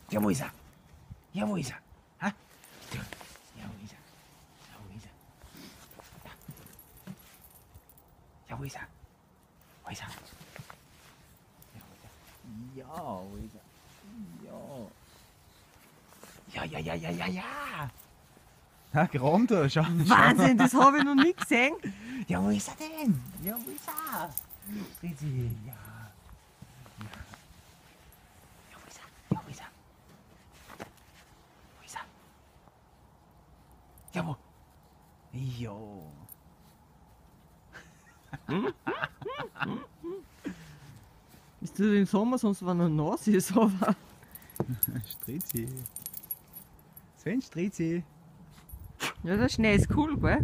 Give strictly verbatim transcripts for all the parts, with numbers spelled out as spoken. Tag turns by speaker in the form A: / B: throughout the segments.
A: Ja, wo ist er? Ja, wo ist er? Ha? Ja, wo ist er? Ja, wo ist er? Ja, wo ist er? Wo ist er? Ja, wo ist er? Ja. Ja, ja, ja, ja, ja, ja.
B: Ja, Graben da, schau.
C: Wahnsinn, das habe ich noch nie gesehen.
A: Ja, wo ist er denn? Ja, wo ist er? Fritzi, ja. Ja. Ja, wo ist er? Ja, wo ist er? Wo ist er? Ja, wo? Jo.
C: Ist das im Sommer, sonst wenn er nass ist, aber.
B: Strizi. Sven Strizi.
C: Ja, der Schnee ist cool, gell?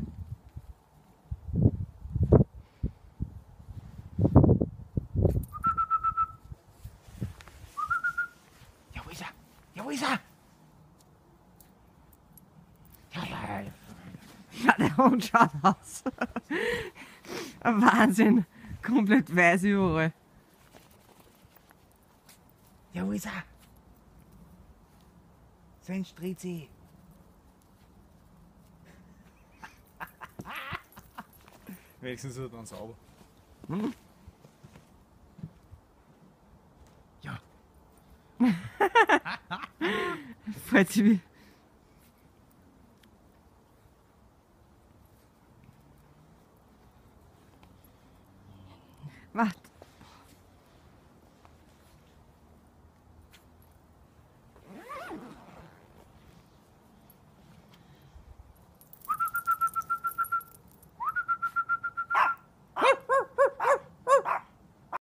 A: Ja, wo ist er? Ja, wo ist er? Ja, ja, ja.
C: Ja, der Hund schaut aus. Ein Wahnsinn. Komplett weiß überall.
A: Ja, wo ist er? Sven Strizi.
B: Wenigstens ist er dann sauber.
C: Hm?
A: Ja.
C: Freut sich wie.